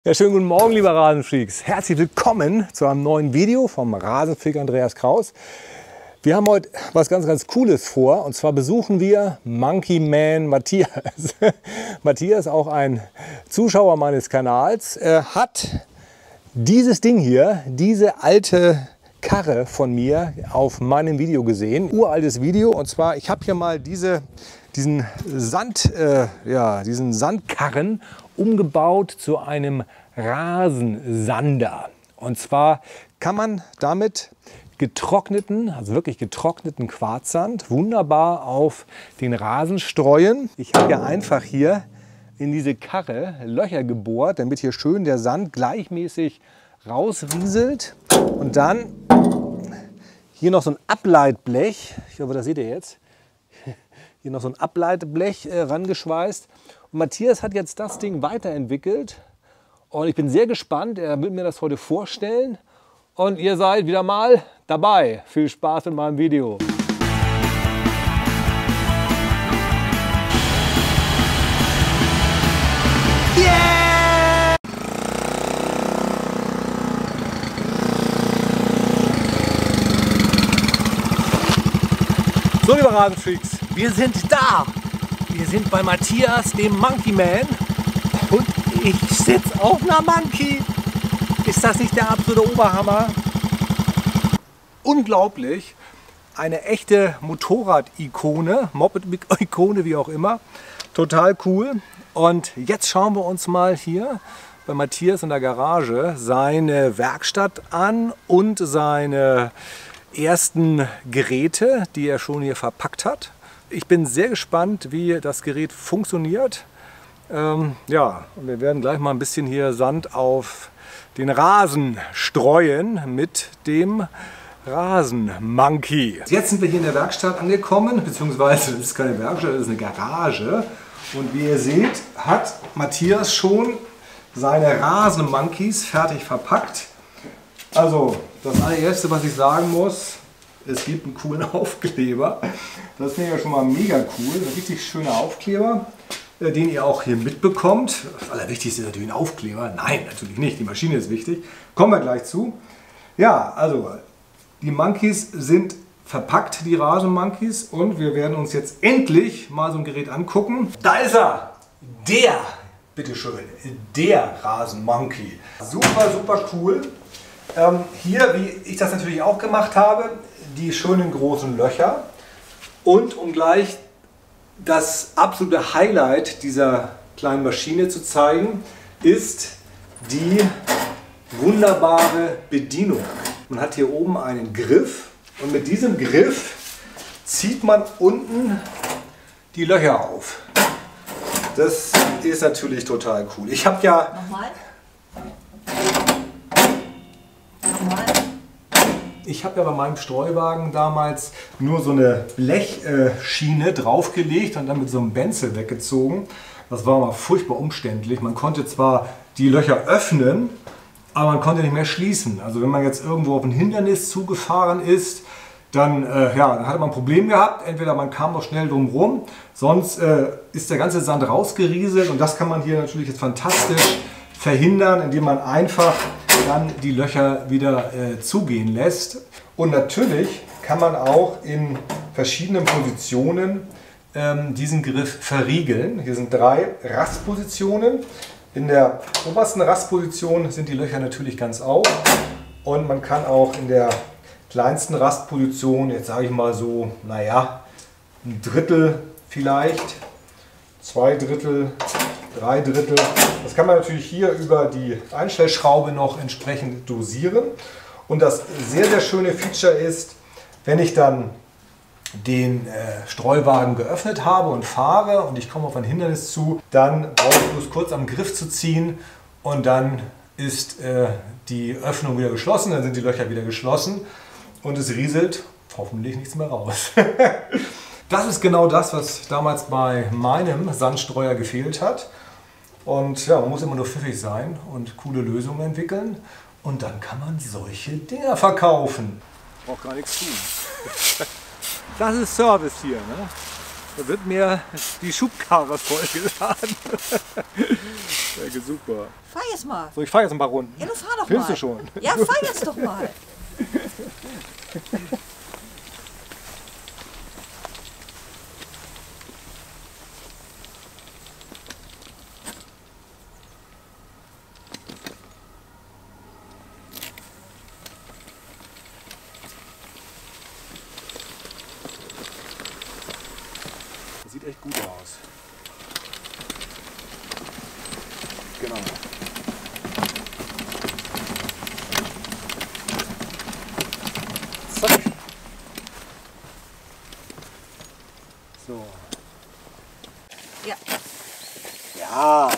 Ja, schönen guten Morgen, liebe Rasenfreaks. Herzlich willkommen zu einem neuen Video vom Rasenfreak Andreas Kraus. Wir haben heute was ganz Cooles vor, und zwar besuchen wir Monkey Man Matthias. Matthias, auch ein Zuschauer meines Kanals, hat dieses Ding hier, diese alte Karre von mir auf meinem Video gesehen. Uraltes Video, und zwar, ich habe hier mal diesen Sandkarren umgebaut zu einem Rasensander. Und zwar kann man damit getrockneten, also wirklich getrockneten Quarzsand wunderbar auf den Rasen streuen. Ich habe ja einfach hier in diese Karre Löcher gebohrt, damit hier schön der Sand gleichmäßig rausrieselt. Und dann hier noch so ein Ableitblech, ich hoffe, das seht ihr jetzt, hier noch so ein Ableitblech rangeschweißt. Und Matthias hat jetzt das Ding weiterentwickelt und ich bin sehr gespannt. Er will mir das heute vorstellen und ihr seid wieder mal dabei. Viel Spaß mit meinem Video. Yeah! So, liebe Rasenfreaks, wir sind da. Wir sind bei Matthias, dem Monkey Man, und ich sitze auf einer Monkey. Ist das nicht der absolute Oberhammer? Unglaublich, eine echte Motorrad-Ikone, Moped-Ikone, wie auch immer. Total cool. Und jetzt schauen wir uns mal hier bei Matthias in der Garage seine Werkstatt an und seine ersten Geräte, die er schon hier verpackt hat. Ich bin sehr gespannt, wie das Gerät funktioniert. Ja, wir werden gleich mal ein bisschen hier Sand auf den Rasen streuen mit dem Rasenmonkey. Jetzt sind wir hier in der Werkstatt angekommen, beziehungsweise das ist keine Werkstatt, das ist eine Garage. Und wie ihr seht, hat Matthias schon seine Rasenmonkeys fertig verpackt. Also das allererste, was ich sagen muss, es gibt einen coolen Aufkleber. Das finde ich ja schon mal mega cool. Ein richtig schöner Aufkleber, den ihr auch hier mitbekommt. Das Allerwichtigste ist natürlich ein Aufkleber. Nein, natürlich nicht. Die Maschine ist wichtig. Kommen wir gleich zu. Ja, also die Monkeys sind verpackt, die Rasenmonkeys. Und wir werden uns jetzt endlich mal so ein Gerät angucken. Da ist er! Bitteschön, der Rasenmonkey. Super cool. Hier, wie ich das natürlich auch gemacht habe, die schönen großen Löcher, und um gleich das absolute Highlight dieser kleinen Maschine zu zeigen, ist die wunderbare Bedienung. Man hat hier oben einen Griff, und mit diesem Griff zieht man unten die Löcher auf. Das ist natürlich total cool. Ich habe ja... Ich habe ja bei meinem Streuwagen damals nur so eine Blechschiene draufgelegt und dann mit so einem Benzel weggezogen. Das war mal furchtbar umständlich. Man konnte zwar die Löcher öffnen, aber man konnte nicht mehr schließen. Also wenn man jetzt irgendwo auf ein Hindernis zugefahren ist, dann, dann hatte man ein Problem gehabt. Entweder man kam noch schnell drum rum, sonst ist der ganze Sand rausgerieselt, und das kann man hier natürlich jetzt fantastisch verhindern, indem man einfach dann die Löcher wieder zugehen lässt. Und natürlich kann man auch in verschiedenen Positionen diesen Griff verriegeln. Hier sind 3 Rastpositionen. In der obersten Rastposition sind die Löcher natürlich ganz auf, und man kann auch in der kleinsten Rastposition, jetzt sage ich mal so, naja, ein Drittel vielleicht, 2 Drittel, 3 Drittel. Das kann man natürlich hier über die Einstellschraube noch entsprechend dosieren. Und das sehr schöne Feature ist, wenn ich dann den Streuwagen geöffnet habe und fahre und ich komme auf ein Hindernis zu, dann brauche ich bloß kurz am Griff zu ziehen, und dann ist die Öffnung wieder geschlossen, dann sind die Löcher wieder geschlossen und es rieselt hoffentlich nichts mehr raus. Das ist genau das, was damals bei meinem Sandstreuer gefehlt hat. Und ja, man muss immer nur pfiffig sein und coole Lösungen entwickeln, und dann kann man solche Dinger verkaufen. Braucht gar nichts tun. Das ist Service hier, ne? Da wird mir die Schubkarre vollgeladen. Ja, super. Fahr jetzt mal. So, ich fahre jetzt ein paar Runden. Ja, du fahr doch Filmst mal. du schon? Ja, fahr jetzt doch mal. Das sieht echt gut aus. Genau. Zack. So. Ja. Ja.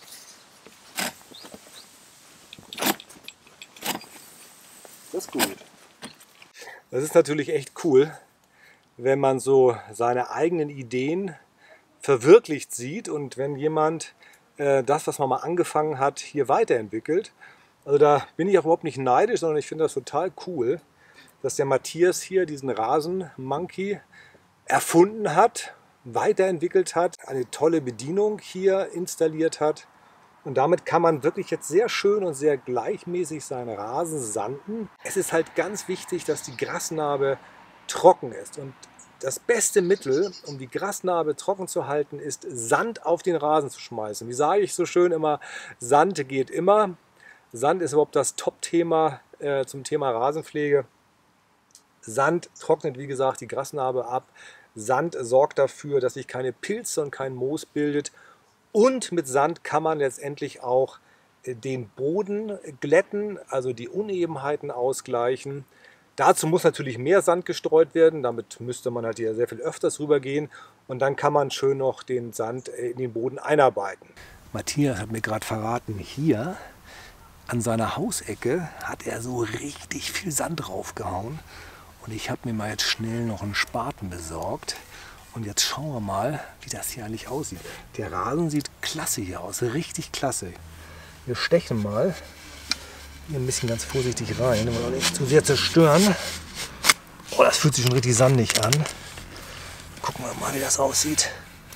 Das ist gut. Das ist natürlich echt cool, wenn man so seine eigenen Ideen verwirklicht sieht und wenn jemand das, was man mal angefangen hat, hier weiterentwickelt. Also da bin ich auch überhaupt nicht neidisch, sondern ich finde das total cool, dass der Matthias hier diesen Rasenmonkey erfunden hat, weiterentwickelt hat, eine tolle Bedienung hier installiert hat. Und damit kann man wirklich jetzt sehr schön und sehr gleichmäßig seinen Rasen sanden. Es ist halt ganz wichtig, dass die Grasnarbe trocken ist. Und das beste Mittel, um die Grasnarbe trocken zu halten, ist Sand auf den Rasen zu schmeißen. Wie sage ich so schön immer, Sand geht immer. Sand ist überhaupt das Top-Thema zum Thema Rasenpflege. Sand trocknet, wie gesagt, die Grasnarbe ab. Sand sorgt dafür, dass sich keine Pilze und kein Moos bildet. Und mit Sand kann man letztendlich auch den Boden glätten, also die Unebenheiten ausgleichen. Dazu muss natürlich mehr Sand gestreut werden, damit müsste man halt hier sehr viel öfters rübergehen und dann kann man schön noch den Sand in den Boden einarbeiten. Matthias hat mir gerade verraten, hier an seiner Hausecke hat er so richtig viel Sand draufgehauen und ich habe mir mal jetzt schnell noch einen Spaten besorgt. Und jetzt schauen wir mal, wie das hier eigentlich aussieht. Der Rasen sieht klasse hier aus, richtig klasse. Wir stechen mal hier ein bisschen ganz vorsichtig rein, um auch nicht zu sehr zerstören. Oh, das fühlt sich schon richtig sandig an. Gucken wir mal, wie das aussieht.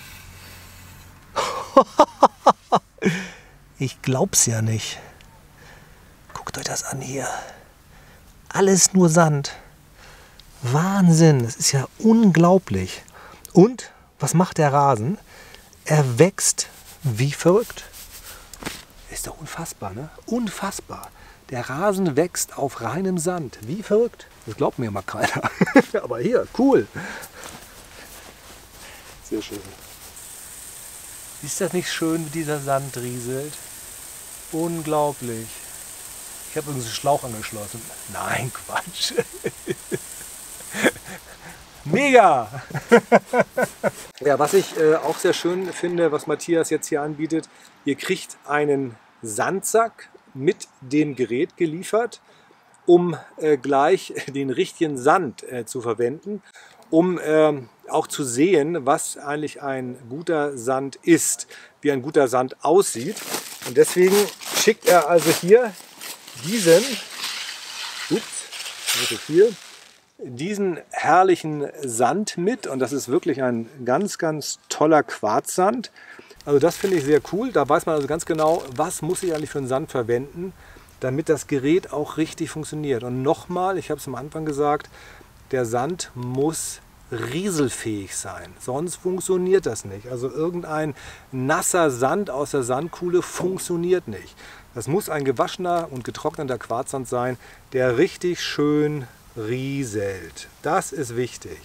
Ich glaub's ja nicht. Guckt euch das an hier. Alles nur Sand. Wahnsinn, das ist ja unglaublich. Und was macht der Rasen? Er wächst wie verrückt. Ist doch unfassbar, ne? Unfassbar. Der Rasen wächst auf reinem Sand. Wie verrückt. Das glaubt mir mal keiner. Aber hier, cool. Sehr schön. Ist das nicht schön, wie dieser Sand rieselt? Unglaublich. Ich habe übrigens einen Schlauch angeschlossen. Nein, Quatsch. Mega! Ja, was ich auch sehr schön finde, was Matthias jetzt hier anbietet, ihr kriegt einen Sandsack mit dem Gerät geliefert, um gleich den richtigen Sand zu verwenden, um auch zu sehen, was eigentlich ein guter Sand ist, wie ein guter Sand aussieht. Und deswegen schickt er also hier diesen herrlichen Sand mit und das ist wirklich ein ganz, ganz toller Quarzsand. Also das finde ich sehr cool. Da weiß man also ganz genau, was muss ich eigentlich für einen Sand verwenden, damit das Gerät auch richtig funktioniert. Und nochmal, ich habe es am Anfang gesagt, der Sand muss rieselfähig sein, sonst funktioniert das nicht. Also irgendein nasser Sand aus der Sandkuhle funktioniert nicht. Das muss ein gewaschener und getrockneter Quarzsand sein, der richtig schön rieselt. Das ist wichtig.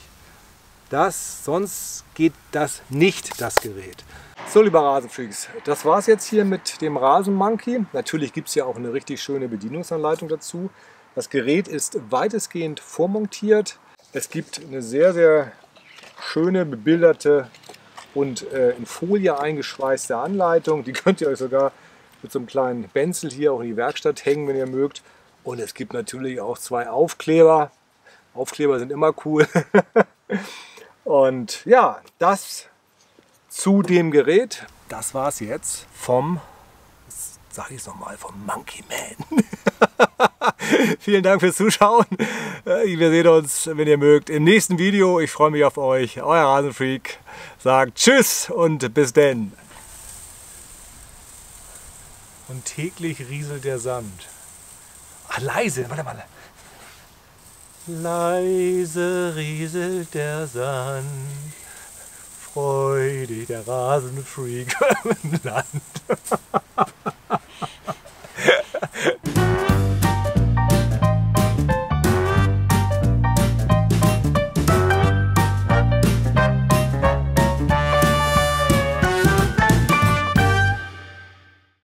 Sonst geht das nicht, das Gerät. So, lieber Rasenfreaks, das war es jetzt hier mit dem Rasenmonkey. Natürlich gibt es ja auch eine richtig schöne Bedienungsanleitung dazu. Das Gerät ist weitestgehend vormontiert. Es gibt eine sehr, sehr schöne, bebilderte und in Folie eingeschweißte Anleitung. Die könnt ihr euch sogar mit so einem kleinen Benzel hier auch in die Werkstatt hängen, wenn ihr mögt. Und es gibt natürlich auch 2 Aufkleber. Aufkleber sind immer cool. Und ja, das zu dem Gerät. Das war es jetzt vom, sage ich es nochmal, vom Monkey Man. Vielen Dank fürs Zuschauen. Wir sehen uns, wenn ihr mögt, im nächsten Video. Ich freue mich auf euch. Euer Rasenfreak sagt Tschüss und bis denn. Und täglich rieselt der Sand. Ach, leise, warte mal. Leise rieselt der Sand. Freudig der Rasenfreak im Land.